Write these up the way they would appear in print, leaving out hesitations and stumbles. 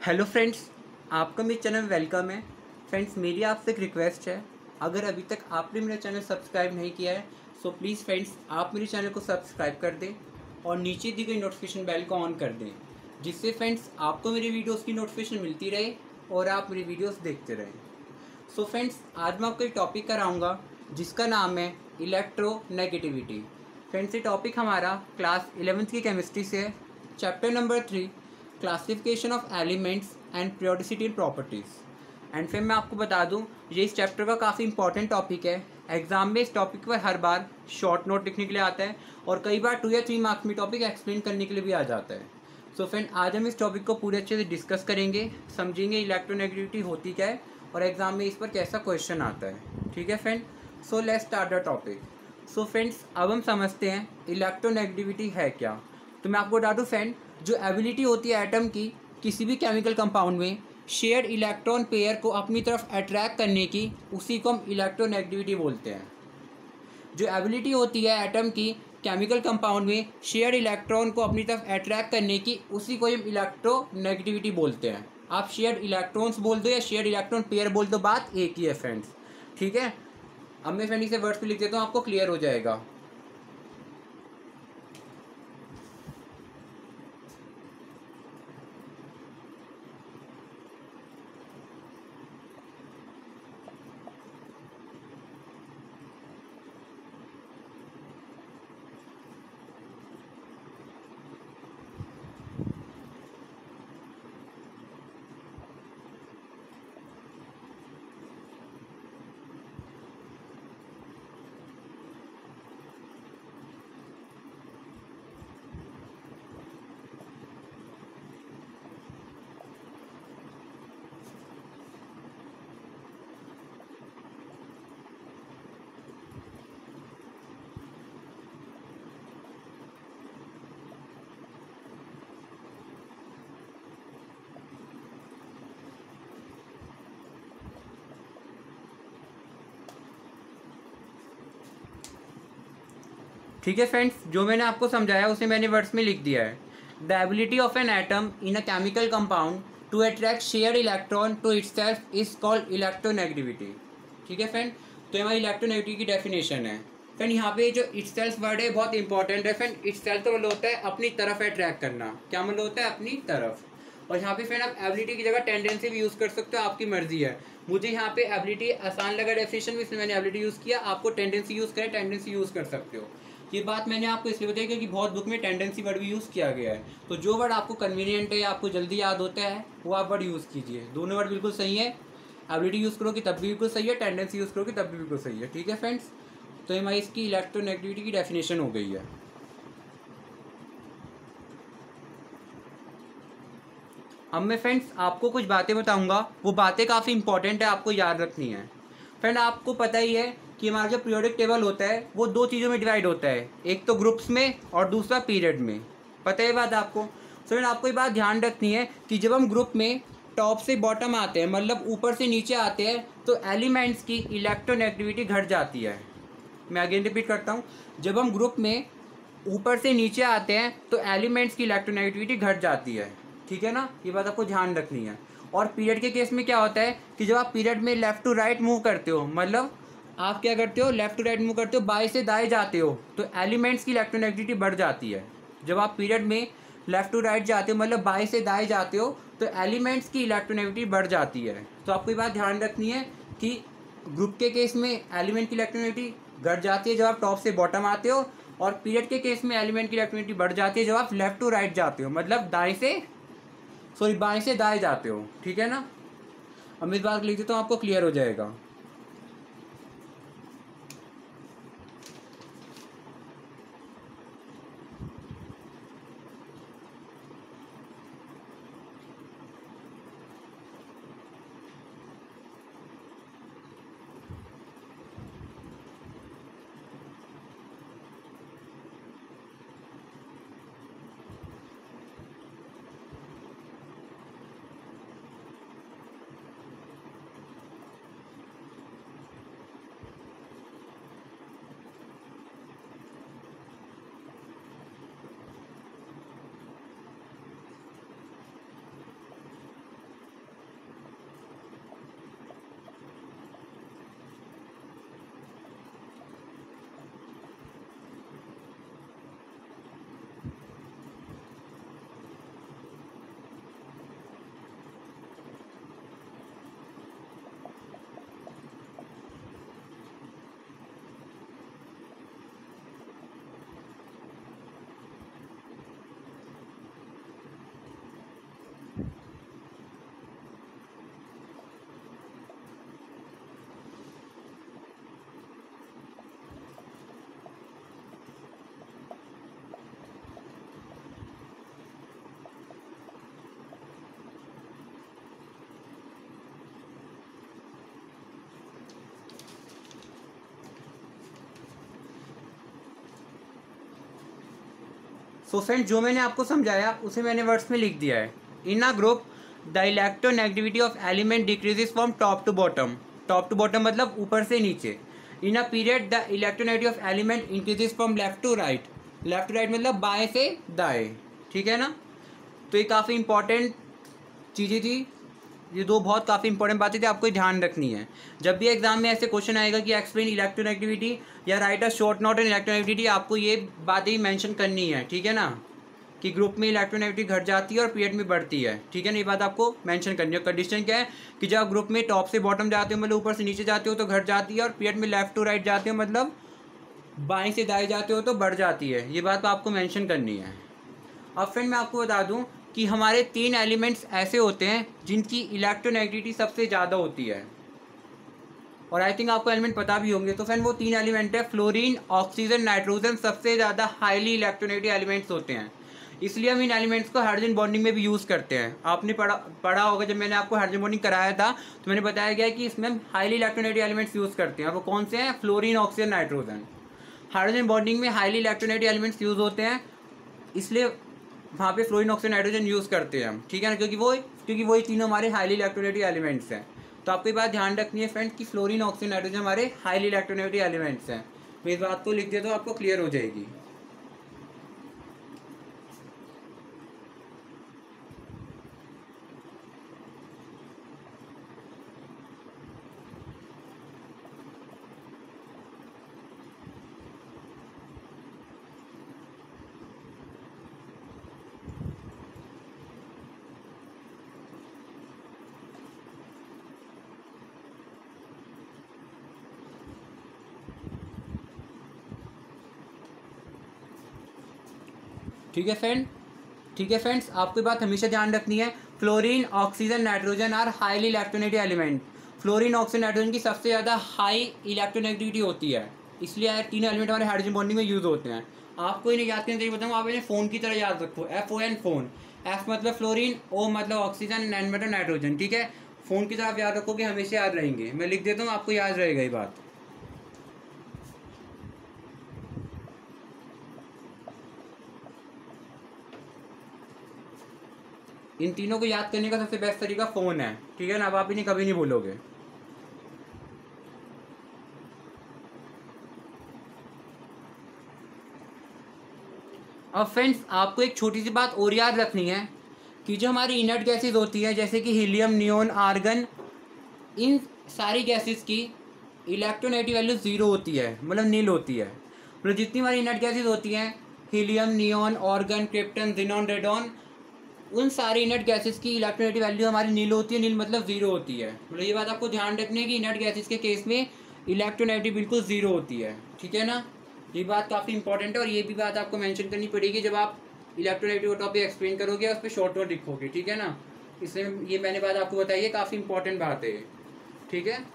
Hello friends, आपका मेरे channel में वेलकम है। फ्रेंड्स, मेरी आपसे एक रिक्वेस्ट है, अगर अभी तक आपने मेरा चैनल सब्सक्राइब नहीं किया है सो प्लीज़ फ्रेंड्स आप मेरे चैनल को सब्सक्राइब कर दें और नीचे दी गई नोटिफिकेशन बेल को ऑन कर दें, जिससे फ्रेंड्स आपको मेरी वीडियोस की नोटिफिकेशन मिलती रहे और आप मेरी वीडियोस देखते रहें। सो फ्रेंड्स, आज मैं आपको एक टॉपिक कराऊँगा जिसका नाम है इलेक्ट्रोनेगेटिविटी। फ्रेंड्स, ये टॉपिक हमारा क्लास 11th की केमिस्ट्री से है, chapter number 3, classification of elements and periodicity properties. And फिर मैं आपको बता दूं, ये इस चैप्टर का काफ़ी इंपॉर्टेंट टॉपिक है। एग्जाम में इस टॉपिक पर हर बार शॉर्ट नोट लिखने के लिए आता है और कई बार 2 या 3 मार्क्स में टॉपिक एक्सप्लेन करने के लिए भी आ जाता है। सो फ्रेंड, आज हम इस टॉपिक को पूरे अच्छे से डिस्कस करेंगे, समझेंगे इलेक्ट्रोनेगेटिविटी होती क्या है और एग्जाम में इस पर कैसा क्वेश्चन आता है। ठीक है friend, so let's start the topic. So friends, अब हम समझते हैं इलेक्ट्रोनेगेटिविटी है क्या। तो मैं आपको बता दूं फ्रेंड, जो एबिलिटी होती है एटम की किसी भी केमिकल कंपाउंड में शेयर्ड इलेक्ट्रॉन पेयर को अपनी तरफ अट्रैक्ट करने की, उसी को हम इलेक्ट्रोनेगेटिविटी बोलते हैं। जो एबिलिटी होती है एटम की केमिकल कंपाउंड में शेयर्ड इलेक्ट्रॉन को अपनी तरफ अट्रैक्ट करने की, उसी को हम इलेक्ट्रोनेगेटिविटी बोलते हैं। आप शेयर्ड इलेक्ट्रॉन्स बोल दो या शेयर्ड इलेक्ट्रॉन पेयर बोल दो, बात एक ही है फ्रेंड्स। ठीक है, अब मैं फ्रेंड इसे वर्ड्स पे लिख देता हूँ, आपको क्लियर हो जाएगा। ठीक है फ्रेंड्स, जो मैंने आपको समझाया उसे मैंने वर्ड्स में लिख दिया है। The ability of an atom in a chemical compound to attract share electron to itself is called electronegativity. ठीक है फ्रेंड, तो हमारी इलेक्ट्रोनेगेटिविटी की डेफिनेशन है। फ्रेंड, यहाँ पे जो इटसेल्फ वर्ड है बहुत इंपॉर्टेंट है। फ्रेंड, इटसेल्फ तो मतलब होता है अपनी तरफ अट्रैक्ट करना। क्या मतलब होता है? अपनी तरफ। और यहाँ पे फ्रेंड आप एबिलिटी की जगह टेंडेंसी भी यूज़ कर सकते हो, आपकी मर्जी है। मुझे यहाँ पे एबिलिटी आसान लगा डेफिनेशन में, इसलिए मैंने एबिलिटी यूज़ किया। आपको टेंडेंसी यूज़ करें, टेंडेंसी यूज़ कर सकते हो। ये बात मैंने आपको इसलिए बताई क्योंकि बहुत बुक में टेंडेंसी वर्ड भी यूज़ किया गया है। तो जो वर्ड आपको कन्वीनियंट है या आपको जल्दी याद होता है वो आप वर्ड यूज़ कीजिए। दोनों वर्ड बिल्कुल सही है। एबिलिटी यूज़ करोगे तब भी बिल्कुल सही है, टेंडेंसी यूज़ करोगे तब भी बिल्कुल सही है। ठीक है फ्रेंड्स, तो हमारी इसकी इलेक्ट्रोनेगेटिविटी की डेफिनेशन हो गई है। अब मैं फ्रेंड्स आपको कुछ बातें बताऊंगा, वो बातें काफ़ी इंपॉर्टेंट है, आपको याद रखनी है। फ्रेंड, आपको पता ही है कि हमारा जो पीरियोडिक टेबल होता है वो 2 चीज़ों में डिवाइड होता है, एक तो ग्रुप्स में और दूसरा पीरियड में। पता है बात आपको? फ्रेंड, आपको ये बात ध्यान रखनी है कि जब हम ग्रुप में टॉप से बॉटम आते हैं, मतलब ऊपर से नीचे आते हैं, तो एलिमेंट्स की इलेक्ट्रोनेगेटिविटी घट जाती है। मैं अगेन रिपीट करता हूँ, जब हम ग्रुप में ऊपर से नीचे आते हैं तो एलिमेंट्स की इलेक्ट्रोनेगेटिविटी घट जाती है। ठीक है ना, ये बात आपको ध्यान रखनी है। और पीरियड के केस में क्या होता है कि जब आप पीरियड में लेफ्ट टू राइट मूव करते हो, मतलब आप क्या करते हो, लेफ्ट टू राइट मूव करते हो, बाएं से दाएं जाते हो, तो एलिमेंट्स की इलेक्ट्रोनेगेटिविटी बढ़ जाती है। जब आप पीरियड में लेफ्ट टू राइट जाते हो, मतलब बाएं से दाएं जाते हो, तो एलिमेंट्स की इलेक्ट्रोनेगेटिविटी बढ़ जाती है। तो आपको ये बात ध्यान रखनी है कि ग्रुप के केस में एलिमेंट की इलेक्ट्रोनेगेटिविटी घट जाती है जब आप टॉप से बॉटम आते हो, और पीरियड के केस में एलिमेंट की इलेक्ट्रोनेगेटिविटी बढ़ जाती है जब आप लेफ्ट टू राइट जाते हो, मतलब बाएं से दाएं जाते हो। ठीक है ना, अब इस बात लिख देता हूँ, आपको क्लियर हो जाएगा। सो फ्रेंड जो मैंने आपको समझाया उसे मैंने वर्ड्स में लिख दिया है। In a group the electronegativity of element decreases from top to bottom. Top to bottom मतलब ऊपर से नीचे। In a period the electronegativity of element increases from left to right. Left to right मतलब बाएं से दाएं, ठीक है ना। तो ये काफ़ी इंपॉर्टेंट चीज़ें थी, ये दो बहुत काफ़ी इंपॉर्टेंट बातें थी, आपको ध्यान रखनी है। जब भी एग्जाम में ऐसे क्वेश्चन आएगा कि एक्सप्लेन इलेक्ट्रोनेगेटिविटी या write a short note in electronegativity, आपको ये बातें मेंशन करनी है, ठीक है ना, कि ग्रुप में इलेक्ट्रोनेगेटिविटी घट जाती है और पीरियड में बढ़ती है, ठीक है ना। ये बात आपको मेंशन करनी है। कंडीशन क्या है कि जब ग्रुप में टॉप से बॉटम जाते हो मतलब ऊपर से नीचे जाते हो तो घट जाती है, और पीरियड में लेफ्ट टू राइट जाते हो मतलब बाएं से दाएं जाते हो तो बढ़ जाती है। ये बात आपको मेंशन करनी है। अब फ्रेंड मैं आपको बता दूं कि हमारे 3 एलिमेंट्स ऐसे होते हैं जिनकी इलेक्ट्रोनेगेटिविटी सबसे ज़्यादा होती है, और आई थिंक आपको एलिमेंट पता भी होंगे। तो फ्रेंड वो 3 एलिमेंट है फ्लोरीन, ऑक्सीजन, नाइट्रोजन, सबसे ज़्यादा हाईली इलेक्ट्रोनेगेटिव एलिमेंट्स होते हैं। इसलिए हम इन एलिमेंट्स को हाइड्रोजन बॉन्डिंग में भी यूज़ करते हैं। आपने पढ़ा होगा, जब मैंने आपको हाइड्रोजन बॉन्डिंग कराया था तो मैंने बताया गया कि इसमें हम हाईली इलेक्ट्रोनेगेटिव एलिमेंट्स यूज़ करते हैं, और वो कौन से हैं? Fluorine, oxygen, nitrogen. Hydrogen bonding में हाईली इलेक्ट्रोनेगेटिव एलिमेंट्स यूज़ होते हैं, इसलिए वहाँ पे फ्लोरीन, ऑक्सीजन, नाइट्रोजन यूज़ करते हैं हम, ठीक है ना, क्योंकि वही तीनों हमारे हाईली इलेक्ट्रोनेगेटिव एलिमेंट्स हैं। तो आपको ये बात ध्यान रखनी है फ्रेंड कि फ्लोरीन, ऑक्सीजन, नाइट्रोजन हमारे हाईली इलेक्ट्रोनेगेटिव एलिमेंट्स हैं। तो इस बात को लिख दिया तो आपको क्लियर हो जाएगी। ठीक है फ्रेंड, ठीक है फ्रेंड्स, आपको बात हमेशा ध्यान रखनी है। Fluorine, oxygen, nitrogen are highly electronegative element. Fluorine, oxygen, nitrogen की सबसे ज़्यादा हाई इलेक्ट्रोनेगेटिविटी होती है, इसलिए तीनों एलिमेंट हमारे हाइड्रोजन बॉन्डिंग में यूज़ होते हैं। आपको इन्हें याद करने के लिए बताऊँ, आप इन्हें फ़ोन की तरह याद रखो। FON phone. F मतलब फ्लोरीन, O मतलब ऑक्सीजन, N मतलब नाइट्रोजन, ठीक है। फ़ोन की तरह आप याद रखोगे, हमेशा याद रहेंगे। मैं लिख देता हूँ, आपको याद रहेगा ये बात। इन तीनों को याद करने का सबसे बेस्ट तरीका फ़ोन है, ठीक है ना। अब आप इन्हें कभी नहीं भूलोगे। अब फ्रेंड्स आपको एक छोटी सी बात और याद रखनी है कि जो हमारी इनर्ट गैसेज होती है जैसे कि हीलियम, नियोन, आर्गन, इन सारी गैसेज की इलेक्ट्रोनेगेटिव वैल्यू 0 होती है, मतलब नील होती है। मतलब जितनी हमारी इनर्ट गैसेज होती हैं, helium, neon, argon, krypton, xenon, radon, उन सारी इनर्ट गैसेज की इलेक्ट्रोनेगेटिव वैल्यू हमारी नील होती है। नील मतलब 0 होती है। मतलब ये बात आपको ध्यान रखनी है कि इनर्ट गैसेज के केस में इलेक्ट्रोनेगेटिव बिल्कुल 0 होती है, ठीक है ना। ये बात काफ़ी इंपॉर्टेंट है, और ये भी बात आपको मेंशन करनी पड़ेगी जब आप इलेक्ट्रोनेगेटिव टॉपिक एक्सप्लेन करोगे और उस पर शॉर्ट नोट लिखोगे, ठीक है ना। इसलिए ये मैंने बात आपको बताई है, काफ़ी इंपॉर्टेंट बात है, ठीक है।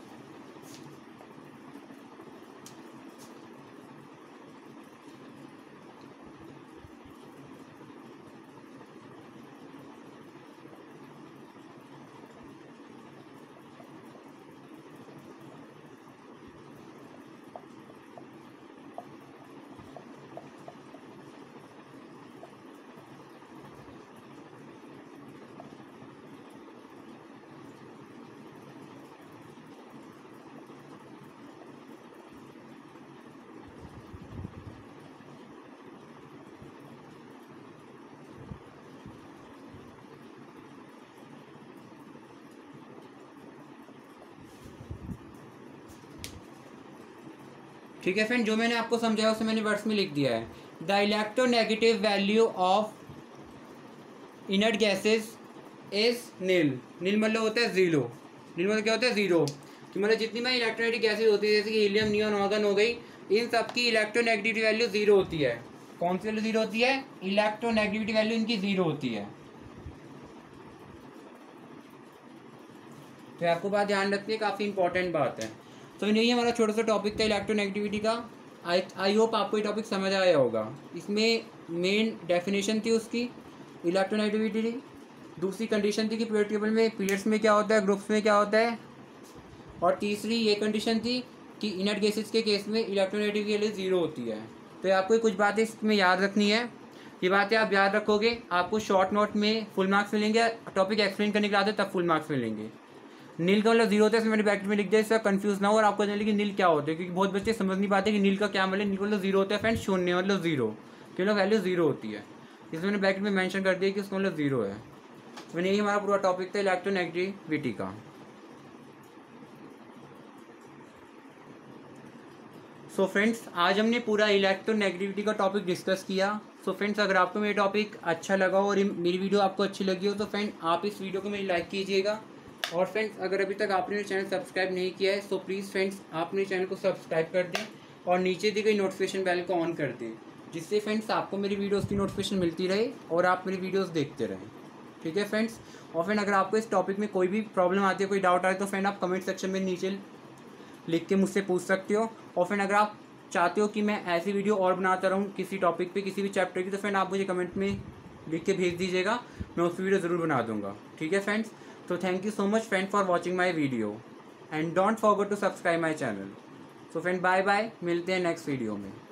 ठीक है फ्रेंड, जो मैंने आपको समझाया उसे मैंने वर्ड्स में लिख दिया है। The electronegative value of inert gases is nil. Nil मतलब होता है 0। नील मतलब क्या होता है? 0। कि मतलब जितनी में इलेक्ट्रोनेगेटिव गैसेज होती है जैसे कि हीलियम, नियोन, ऑर्गन हो गई, इन सब की इलेक्ट्रोनेगेटिविटी वैल्यू 0 होती है। कौन सी वैल्यू 0 होती है? इलेक्ट्रोनेगेटिविटी वैल्यू इनकी 0 होती है। तो आपको बात ध्यान रखनी है, काफ़ी इंपॉर्टेंट बात है। तो यही हमारा छोटा सा टॉपिक था इलेक्ट्रोनेगेटिविटी का। आई होप आपको ये टॉपिक समझ आया होगा। इसमें मेन डेफिनेशन थी उसकी इलेक्ट्रोनेगेटिविटी की, दूसरी कंडीशन थी कि पीरियड टेबल में पीरियड्स में क्या होता है, ग्रुप्स में क्या होता है, और तीसरी ये कंडीशन थी कि इनर्ट गैसेस के केस में इलेक्ट्रोनेगेटिविटी वैल्यू 0 होती है। तो आपको कुछ बातें इसमें याद रखनी है। ये बातें आप याद रखोगे, आपको शॉर्ट नोट में फुल मार्क्स मिलेंगे, टॉपिक एक्सप्लेन करने के लिए आते तब फुल मार्क्स मिलेंगे। नील का मतलब जीरो होता है, इसमें मैंने ब्रैकेट में लिख दिया, इससे कंफ्यूज ना हो और आपको जाने कि नील क्या होता है, क्योंकि बहुत बच्चे समझ नहीं पाते कि नील का क्या मतलब। नील का मतलब जीरो होता है फ्रेंड्स, शून्य मतलब जीरो, क्यों ना वैल्यू जीरो होती है। इसमें मैंने ब्रैकेट में मेंशन कर दिया कि उसका मतलब जीरो है। मैंने यही हमारा पूरा टॉपिक था इलेक्ट्रोनेगेटिविटी का। सो फ्रेंड्स, आज हमने पूरा इलेक्ट्रोनेगेटिविटी का टॉपिक डिस्कस किया। सो फ्रेंड्स, अगर आपको मेरा टॉपिक अच्छा लगा और मेरी वीडियो आपको अच्छी लगी हो तो फ्रेंड आप इस वीडियो को मेरी लाइक कीजिएगा। और फ्रेंड्स, अगर अभी तक आपने मेरे चैनल सब्सक्राइब नहीं किया है सो प्लीज़ फ्रेंड्स आप मेरे चैनल को सब्सक्राइब कर दें और नीचे दी गई नोटिफिकेशन बेल को ऑन कर दें, जिससे फ्रेंड्स आपको मेरी वीडियोज़ की नोटिफिकेशन मिलती रहे और आप मेरी वीडियोज़ देखते रहें। ठीक है फ्रेंड्स। और फ्रेंड, अगर आपको इस टॉपिक में कोई भी प्रॉब्लम आती है, कोई डाउट आए तो फ्रेंड आप कमेंट सेक्शन में नीचे लिख के मुझसे पूछ सकते हो। और फ्रेंड, अगर आप चाहते हो कि मैं ऐसी वीडियो और बनाता रहूँ किसी टॉपिक पे, किसी भी चैप्टर की, तो फ्रेंड आप मुझे कमेंट में लिख के भेज दीजिएगा, मैं उस वीडियो ज़रूर बना दूंगा। ठीक है फ्रेंड्स। तो thank you so much friend for watching my video and don't forget to subscribe my channel. So friend bye bye, मिलते हैं नेक्स्ट वीडियो में।